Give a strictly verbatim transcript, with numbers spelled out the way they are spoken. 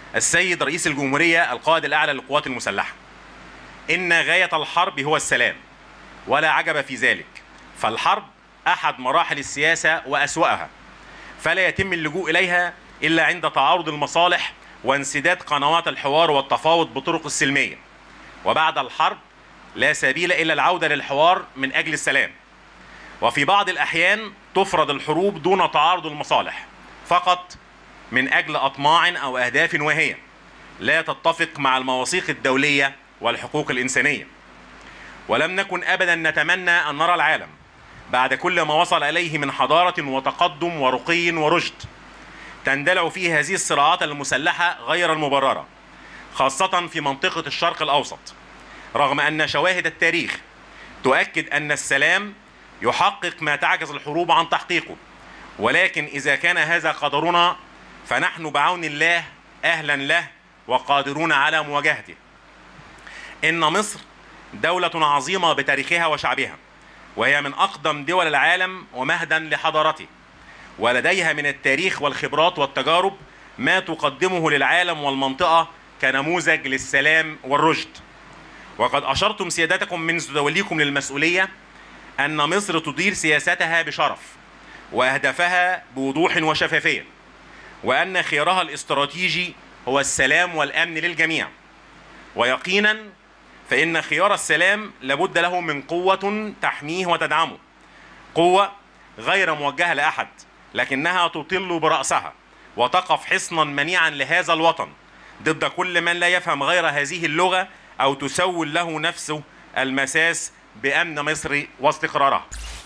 السيد رئيس الجمهورية القائد الأعلى للقوات المسلحة: إن غاية الحرب هو السلام، ولا عجب في ذلك، فالحرب أحد مراحل السياسة وأسوأها، فلا يتم اللجوء إليها إلا عند تعارض المصالح وانسداد قنوات الحوار والتفاوض بطرق السلمية، وبعد الحرب لا سبيل إلا العودة للحوار من أجل السلام. وفي بعض الأحيان تفرض الحروب دون تعارض المصالح فقط من أجل أطماع أو أهداف واهية لا تتفق مع المواثيق الدولية والحقوق الإنسانية. ولم نكن أبدا نتمنى أن نرى العالم بعد كل ما وصل إليه من حضارة وتقدم ورقي ورشد تندلع فيه هذه الصراعات المسلحة غير المبررة، خاصة في منطقة الشرق الأوسط، رغم أن شواهد التاريخ تؤكد أن السلام يحقق ما تعجز الحروب عن تحقيقه. ولكن إذا كان هذا قدرنا فنحن بعون الله أهلا له وقادرون على مواجهته. إن مصر دولة عظيمة بتاريخها وشعبها، وهي من أقدم دول العالم ومهدا لحضارته، ولديها من التاريخ والخبرات والتجارب ما تقدمه للعالم والمنطقة كنموذج للسلام والرشد. وقد أشرتم سيادتكم منذ توليكم للمسؤولية أن مصر تدير سياستها بشرف وأهدافها بوضوح وشفافية، وأن خيارها الاستراتيجي هو السلام والأمن للجميع. ويقينا فإن خيار السلام لابد له من قوة تحميه وتدعمه، قوة غير موجهة لأحد لكنها تطل برأسها وتقف حصنا منيعا لهذا الوطن ضد كل من لا يفهم غير هذه اللغة أو تسول له نفسه المساس بأمن مصر واستقرارها.